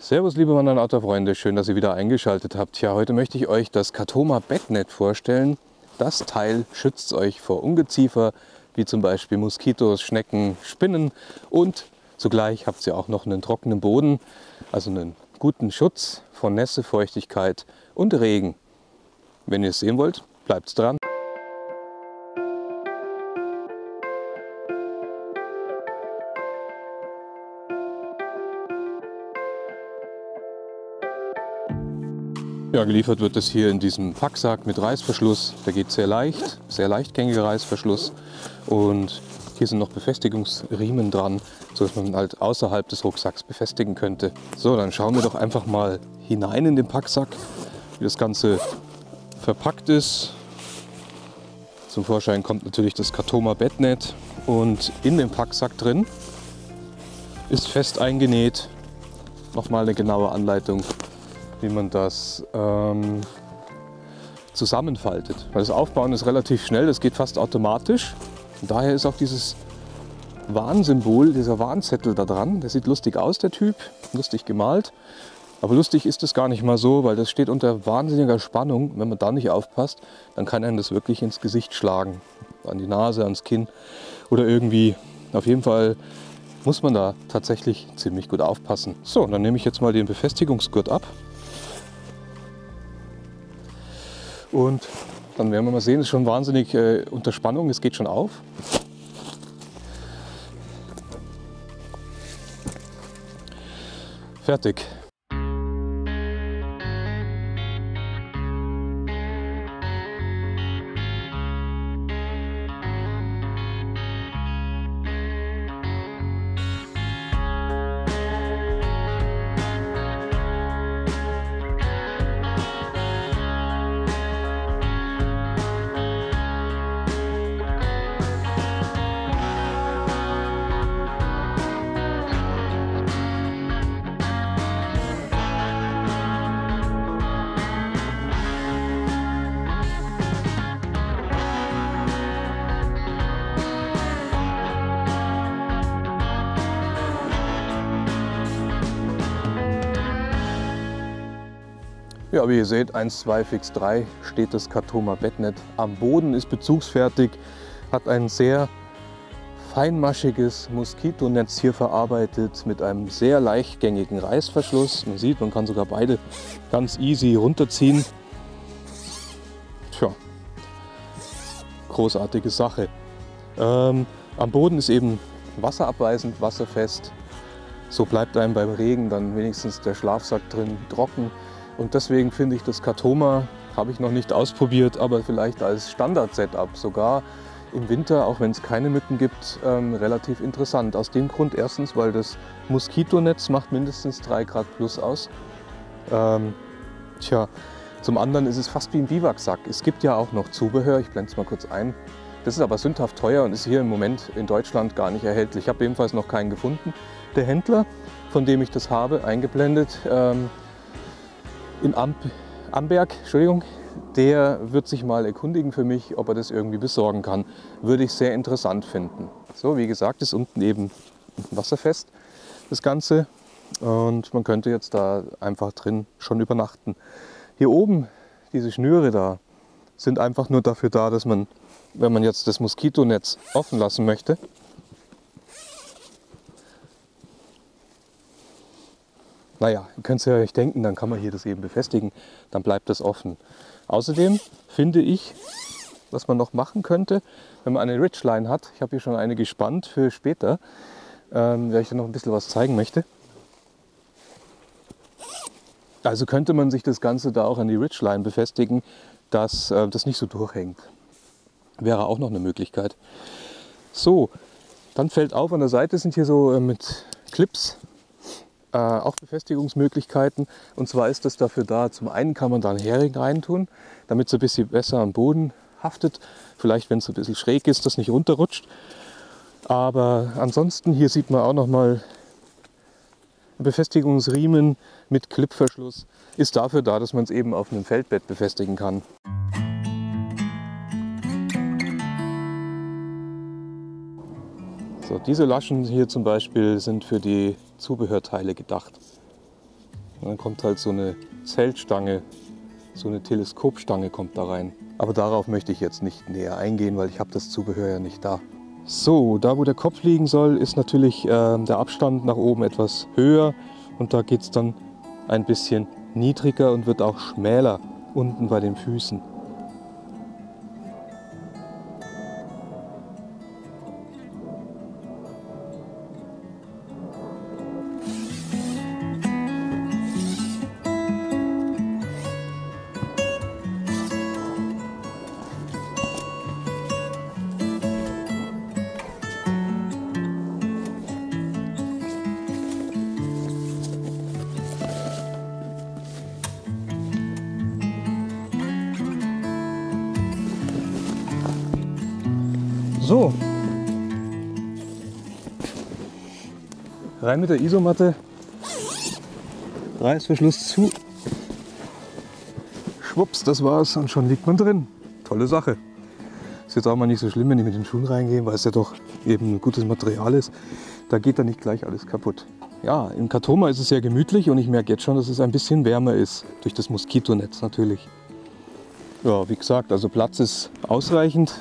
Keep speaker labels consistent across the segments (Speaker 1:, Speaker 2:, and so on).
Speaker 1: Servus liebe Wandern- und Outdoor-Freunde, schön, dass ihr wieder eingeschaltet habt. Ja, heute möchte ich euch das Katoma Bettnet vorstellen. Das Teil schützt euch vor Ungeziefer, wie zum Beispiel Moskitos, Schnecken, Spinnen, und zugleich habt ihr auch noch einen trockenen Boden, also einen guten Schutz vor Nässe, Feuchtigkeit und Regen. Wenn ihr es sehen wollt, bleibt dran. Ja, geliefert wird es hier in diesem Packsack mit Reißverschluss. Der geht sehr leichtgängiger Reißverschluss. Und hier sind noch Befestigungsriemen dran, sodass man halt außerhalb des Rucksacks befestigen könnte. So, dann schauen wir doch einfach mal hinein in den Packsack, wie das Ganze verpackt ist. Zum Vorschein kommt natürlich das Katoma Bettnet, und in dem Packsack drin ist fest eingenäht nochmal eine genaue Anleitung, wie man das zusammenfaltet. Weil das Aufbauen ist relativ schnell, das geht fast automatisch. Und daher ist auch dieses Warnsymbol, dieser Warnzettel da dran. Der sieht lustig aus, der Typ, lustig gemalt. Aber lustig ist es gar nicht mal so, weil das steht unter wahnsinniger Spannung. Wenn man da nicht aufpasst, dann kann einem das wirklich ins Gesicht schlagen. An die Nase, ans Kinn oder irgendwie. Auf jeden Fall muss man da tatsächlich ziemlich gut aufpassen. So, dann nehme ich jetzt mal den Befestigungsgurt ab. Und dann werden wir mal sehen, es ist schon wahnsinnig unter Spannung, es geht schon auf. Fertig. Ja, wie ihr seht, 1, 2, fix 3 steht das Katoma Bettnet. Am Boden ist bezugsfertig, hat ein sehr feinmaschiges Moskitonetz hier verarbeitet mit einem sehr leichtgängigen Reißverschluss. Man sieht, man kann sogar beide ganz easy runterziehen. Tja, großartige Sache. Am Boden ist eben wasserabweisend, wasserfest. So bleibt einem beim Regen dann wenigstens der Schlafsack drin trocken. Und deswegen finde ich das Katoma, habe ich noch nicht ausprobiert, aber vielleicht als Standard-Setup sogar im Winter, auch wenn es keine Mücken gibt, relativ interessant. Aus dem Grund erstens, weil das Moskitonetz macht mindestens 3 Grad plus aus. Zum anderen ist es fast wie ein Biwaksack. Es gibt ja auch noch Zubehör, ich blende es mal kurz ein. Das ist aber sündhaft teuer und ist hier im Moment in Deutschland gar nicht erhältlich. Ich habe ebenfalls noch keinen gefunden. Der Händler, von dem ich das habe, eingeblendet, in Amberg, der wird sich mal erkundigen für mich, ob er das irgendwie besorgen kann. Würde ich sehr interessant finden. So, wie gesagt, ist unten eben wasserfest, das Ganze. Und man könnte jetzt da einfach drin schon übernachten. Hier oben, diese Schnüre da, sind einfach nur dafür da, dass man, wenn man jetzt das Moskitonetz offen lassen möchte, naja, ihr könnt es ja euch denken, dann kann man hier das eben befestigen, dann bleibt das offen. Außerdem finde ich, was man noch machen könnte, wenn man eine Ridgeline hat, ich habe hier schon eine gespannt für später, der ich dann noch ein bisschen was zeigen möchte. Also könnte man sich das Ganze da auch an die Ridgeline befestigen, dass das nicht so durchhängt. Wäre auch noch eine Möglichkeit. So, dann fällt auf, an der Seite sind hier so mit Clips auch Befestigungsmöglichkeiten. Und zwar ist das dafür da, zum einen kann man da einen Hering reintun, damit es ein bisschen besser am Boden haftet. Vielleicht, wenn es ein bisschen schräg ist, das nicht runterrutscht. Aber ansonsten, hier sieht man auch noch mal Befestigungsriemen mit Clipverschluss. Ist dafür da, dass man es eben auf einem Feldbett befestigen kann. So, diese Laschen hier zum Beispiel sind für die Zubehörteile gedacht. Und dann kommt halt so eine Zeltstange, so eine Teleskopstange kommt da rein. Aber darauf möchte ich jetzt nicht näher eingehen, weil ich habe das Zubehör ja nicht da. So, da wo der Kopf liegen soll, ist natürlich der Abstand nach oben etwas höher. Und da geht es dann ein bisschen niedriger und wird auch schmäler unten bei den Füßen. So, rein mit der Isomatte, Reißverschluss zu, schwupps, das war's und schon liegt man drin. Tolle Sache. Ist jetzt auch mal nicht so schlimm, wenn ich mit den Schuhen reingehe, weil es ja doch eben ein gutes Material ist. Da geht dann nicht gleich alles kaputt. Ja, im Katoma ist es sehr gemütlich und ich merke jetzt schon, dass es ein bisschen wärmer ist, durch das Moskitonetz natürlich. Ja, wie gesagt, also Platz ist ausreichend.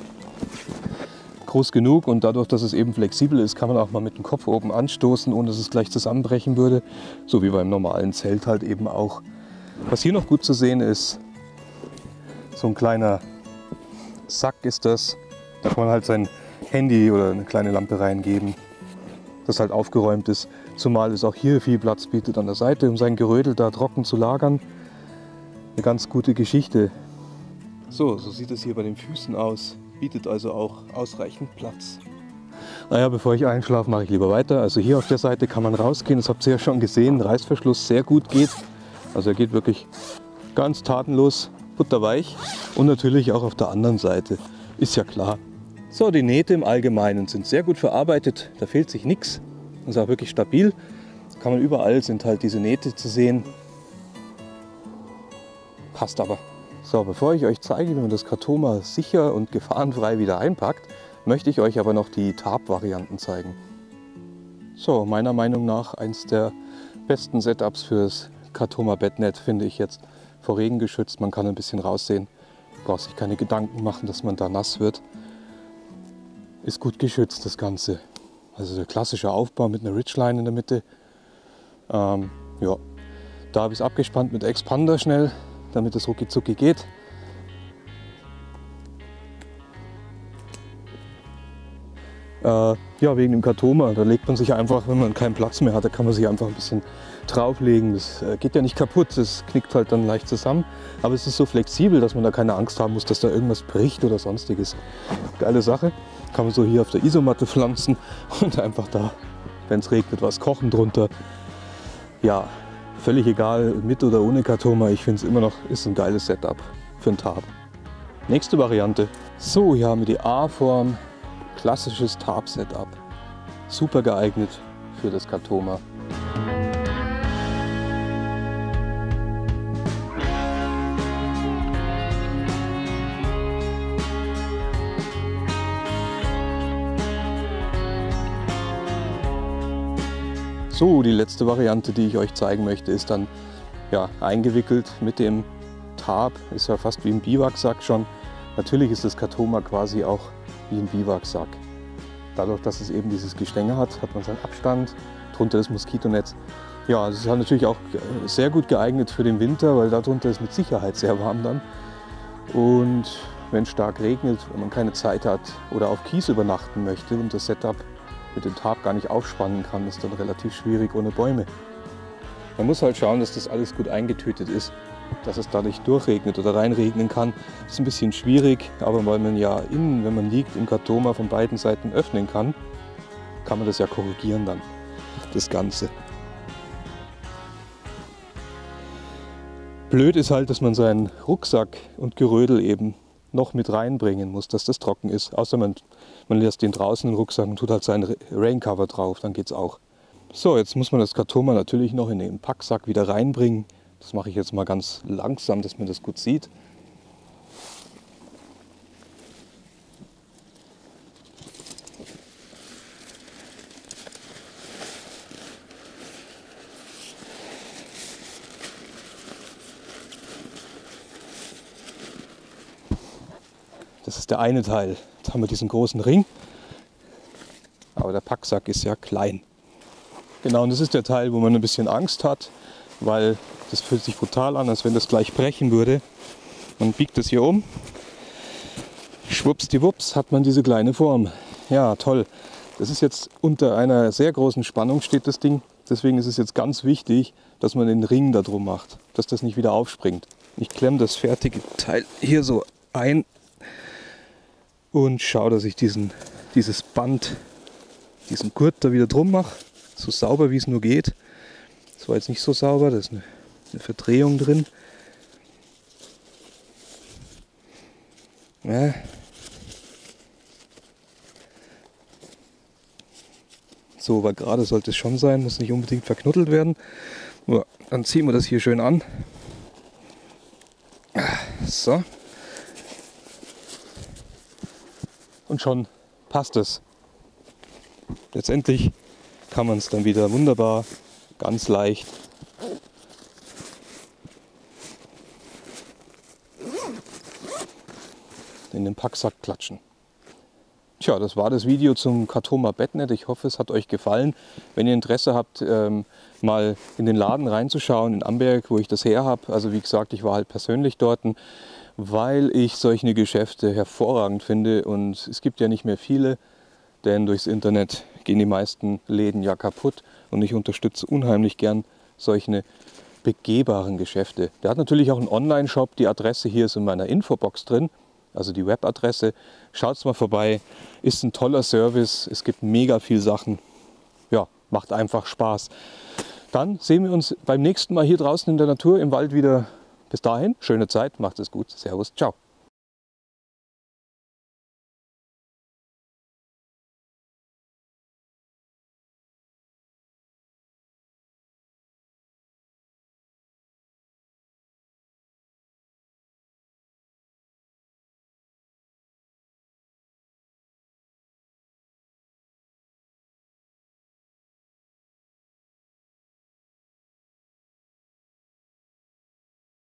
Speaker 1: Groß genug und dadurch, dass es eben flexibel ist, kann man auch mal mit dem Kopf oben anstoßen, ohne dass es gleich zusammenbrechen würde. So wie beim normalen Zelt halt eben auch. Was hier noch gut zu sehen ist, so ein kleiner Sack ist das. Da kann man halt sein Handy oder eine kleine Lampe reingeben, das halt aufgeräumt ist. Zumal es auch hier viel Platz bietet an der Seite, um sein Gerödel da trocken zu lagern. Eine ganz gute Geschichte. So sieht es hier bei den Füßen aus. Bietet also auch ausreichend Platz. Naja, bevor ich einschlafe, mache ich lieber weiter. Also hier auf der Seite kann man rausgehen, das habt ihr ja schon gesehen, Reißverschluss sehr gut geht. Also er geht wirklich ganz tatenlos, butterweich. Und natürlich auch auf der anderen Seite, ist ja klar. So, die Nähte im Allgemeinen sind sehr gut verarbeitet, da fehlt sich nichts. Ist auch wirklich stabil. Kann man überall, sind halt diese Nähte zu sehen. Passt aber. So, bevor ich euch zeige, wie man das Katoma sicher und gefahrenfrei wieder einpackt, möchte ich euch aber noch die Tarp-Varianten zeigen. So, meiner Meinung nach eins der besten Setups fürs Katoma Bettnet, finde ich jetzt. Vor Regen geschützt, man kann ein bisschen raussehen, braucht sich keine Gedanken machen, dass man da nass wird. Ist gut geschützt das Ganze. Also der klassische Aufbau mit einer Ridgeline in der Mitte. Ja, da habe ich es abgespannt mit Expander schnell, damit es rucki zucki geht. Ja, wegen dem Katoma, da legt man sich einfach, wenn man keinen Platz mehr hat, da kann man sich einfach ein bisschen drauflegen. Das geht ja nicht kaputt, das knickt halt dann leicht zusammen. Aber es ist so flexibel, dass man da keine Angst haben muss, dass da irgendwas bricht oder sonstiges. Geile Sache. Kann man so hier auf der Isomatte pflanzen und einfach da, wenn es regnet, was kochen drunter. Ja, völlig egal, mit oder ohne Katoma, ich finde es immer noch, ist ein geiles Setup für einen Tarp. Nächste Variante. So, hier haben wir die A-Form, klassisches Tarp-Setup. Super geeignet für das Katoma. So, die letzte Variante, die ich euch zeigen möchte, ist dann ja, eingewickelt mit dem Tarp. Ist ja fast wie ein Biwaksack schon. Natürlich ist das Katoma quasi auch wie ein Biwaksack. Dadurch, dass es eben dieses Gestänge hat, hat man seinen Abstand, drunter das Moskitonetz. Ja, es ist halt natürlich auch sehr gut geeignet für den Winter, weil darunter ist mit Sicherheit sehr warm dann. Und wenn es stark regnet, wenn man keine Zeit hat oder auf Kies übernachten möchte und das Setup mit dem Tarp gar nicht aufspannen kann, ist dann relativ schwierig ohne Bäume. Man muss halt schauen, dass das alles gut eingetütet ist, dass es da nicht durchregnet oder reinregnen kann. Das ist ein bisschen schwierig, aber weil man ja innen, wenn man liegt, im Katoma von beiden Seiten öffnen kann, kann man das ja korrigieren dann, das Ganze. Blöd ist halt, dass man seinen Rucksack und Gerödel eben noch mit reinbringen muss, dass das trocken ist. Außer man lässt den draußen im Rucksack und tut halt seinen Raincover drauf, dann geht's auch. So, jetzt muss man das Katoma natürlich noch in den Packsack wieder reinbringen. Das mache ich jetzt mal ganz langsam, dass man das gut sieht. Das ist der eine Teil. Jetzt haben wir diesen großen Ring, aber der Packsack ist ja klein. Genau, und das ist der Teil, wo man ein bisschen Angst hat, weil das fühlt sich brutal an, als wenn das gleich brechen würde. Man biegt es hier um, schwuppsdiwupps hat man diese kleine Form. Ja, toll. Das ist jetzt unter einer sehr großen Spannung steht das Ding. Deswegen ist es jetzt ganz wichtig, dass man den Ring da drum macht, dass das nicht wieder aufspringt. Ich klemme das fertige Teil hier so ein und schaue, dass ich dieses Band, diesen Gurt da wieder drum mache, so sauber wie es nur geht. Das war jetzt nicht so sauber, da ist eine Verdrehung drin. Ja. So, aber gerade sollte es schon sein, muss nicht unbedingt verknuddelt werden. So, dann ziehen wir das hier schön an. So. Und schon passt es. Letztendlich kann man es dann wieder wunderbar, ganz leicht in den Packsack klatschen. Tja, das war das Video zum Katoma Bettnet. Ich hoffe, es hat euch gefallen. Wenn ihr Interesse habt, mal in den Laden reinzuschauen, in Amberg, wo ich das her habe. Also wie gesagt, ich war halt persönlich dort, weil ich solche Geschäfte hervorragend finde. Und es gibt ja nicht mehr viele, denn durchs Internet gehen die meisten Läden ja kaputt. Und ich unterstütze unheimlich gern solche begehbaren Geschäfte. Der hat natürlich auch einen Online-Shop. Die Adresse hier ist in meiner Infobox drin. Also die Webadresse. Schaut's mal vorbei. Ist ein toller Service. Es gibt mega viel Sachen. Ja, macht einfach Spaß. Dann sehen wir uns beim nächsten Mal hier draußen in der Natur im Wald wieder. Bis dahin, schöne Zeit, macht es gut. Servus, ciao.